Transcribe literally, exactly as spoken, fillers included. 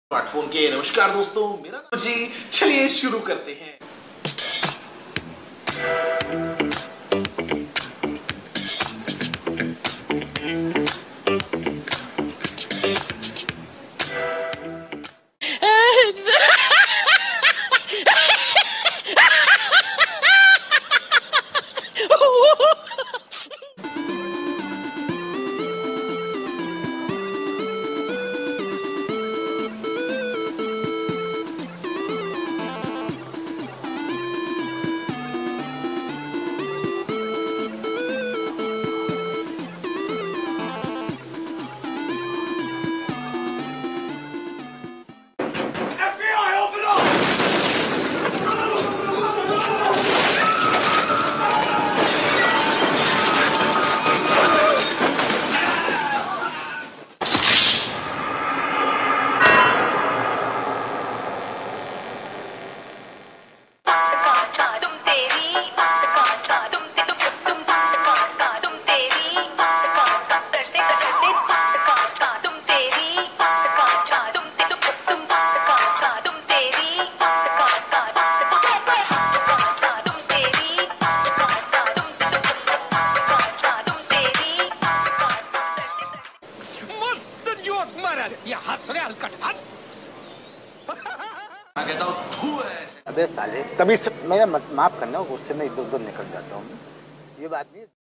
Smartphone के नमस्कार दोस्तों, मेरा नाम जी। चलिए शुरू करते हैं। अबे साले, तभी से मेरा माफ करना, गुस्से में इधर उधर निकल जाता हूँ। ये बात नहीं।